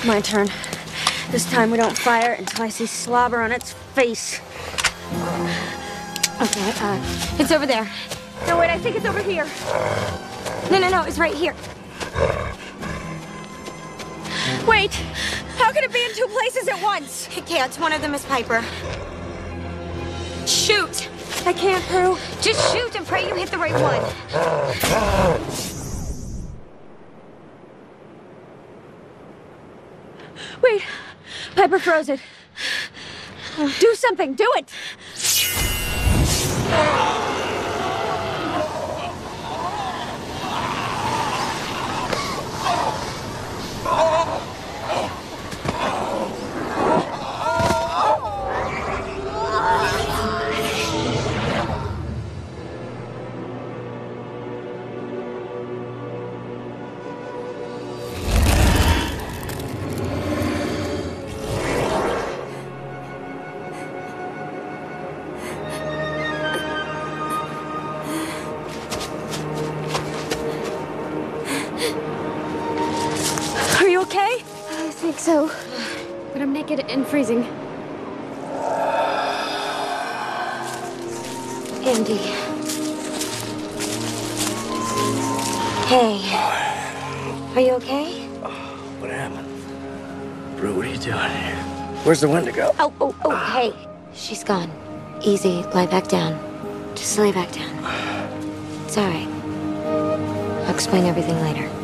My turn. This time we don't fire until I see slobber on its face. Okay, it's over there. No, wait, I think it's over here. No, it's right here. Wait! How can it be in two places at once? It can't. One of them is Piper. Shoot! I can't, Prue. Just shoot and pray you hit the right one. Wait. Piper froze it. Do something. Do it! Are you okay? I think so. But I'm naked and freezing. Andy. Hey. Are you okay? What happened? Bro, what are you doing here? Where's the Wendigo? Oh, hey. She's gone. Easy, lie back down. Just lay back down. It's all right. I'll explain everything later.